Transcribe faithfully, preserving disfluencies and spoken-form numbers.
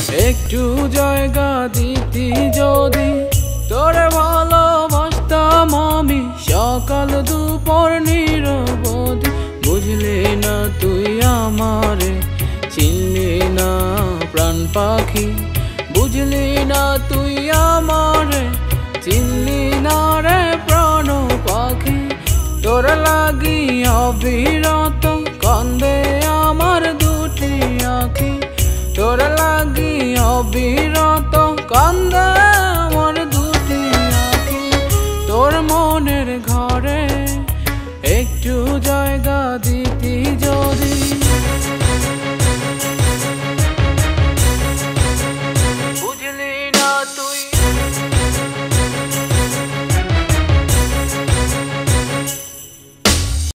একটু জায়গা দিতি যদি তোরে ভালোবাসতাম আমি সকাল দুপুর নিরবধি। বুঝলি না তুই আমারে, চিনলি না প্রাণ পাখি। বুঝলি না তুই আমারে, চিনলি না রে প্রাণ পাখি। তোর লাগি অবিরত কান্দে আমার দুটি আঁখি। তোর লাগি অবিরত কান্দে আমার দুটি আঁখি। তোর মনের ঘরে একটু জায়গা দি